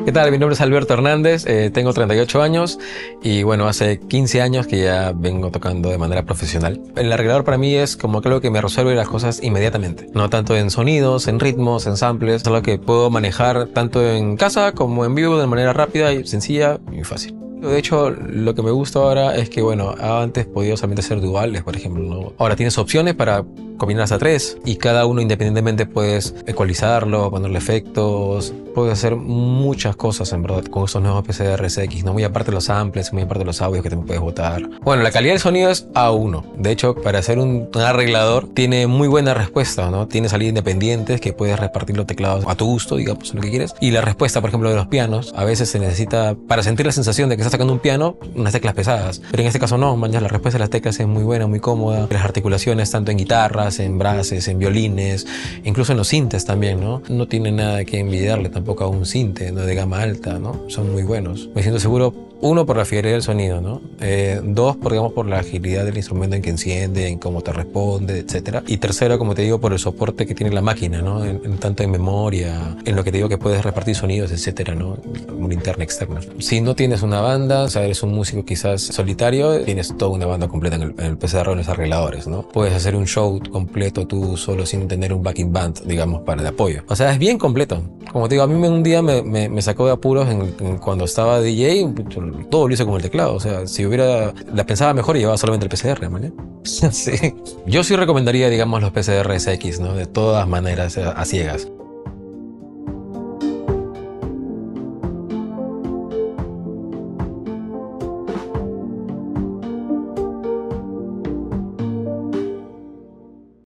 ¿Qué tal? Mi nombre es Alberto Hernández, tengo 38 años y bueno, hace 15 años que ya vengo tocando de manera profesional. El arreglador para mí es como algo que me resuelve las cosas inmediatamente, no tanto en sonidos, en ritmos, en samples, es algo que puedo manejar tanto en casa como en vivo de manera rápida y sencilla y fácil. De hecho, lo que me gusta ahora es que, bueno, antes podía solamente hacer duales, por ejemplo, ¿no? Ahora tienes opciones para combinar hasta tres y cada uno independientemente puedes ecualizarlo, ponerle efectos, puedes hacer muchas cosas en verdad con estos nuevos PCRSX, ¿no? Muy aparte de los samples, muy aparte de los audios que te puedes botar. Bueno, la calidad del sonido es A1. De hecho, para ser un arreglador tiene muy buena respuesta, ¿no? Tiene salidas independientes que puedes repartir los teclados a tu gusto, digamos, lo que quieres. Y la respuesta, por ejemplo, de los pianos, a veces se necesita, para sentir la sensación de que estás sacando un piano, unas teclas pesadas. Pero en este caso no, man, ya la respuesta de las teclas es muy buena, muy cómoda. Las articulaciones, tanto en guitarras, en brasses, en violines, incluso en los sintes también, ¿no? No tiene nada que envidiarle tampoco a un sinte, ¿no? De gama alta, ¿no? Son muy buenos. Me siento seguro, uno, por la fidelidad del sonido, ¿no? Dos, digamos, por la agilidad del instrumento en que enciende, en cómo te responde, etcétera. Y tercero, como te digo, por el soporte que tiene la máquina, ¿no? Tanto en memoria, en lo que te digo que puedes repartir sonidos, etcétera, ¿no? Una interna, externa. Si no tienes una banda, o sea, eres un músico quizás solitario, tienes toda una banda completa en el PCR o en los arregladores, ¿no? Puedes hacer un show completo tú solo sin tener un backing band, digamos, para el apoyo. O sea, es bien completo. Como te digo, a mí un día me sacó de apuros cuando estaba DJ, todo lo hice con el teclado. O sea, si hubiera, la pensaba mejor y llevaba solamente el PCR, ¿vale? Sí. Yo sí recomendaría, digamos, los PCRSX, ¿no? De todas maneras, a ciegas.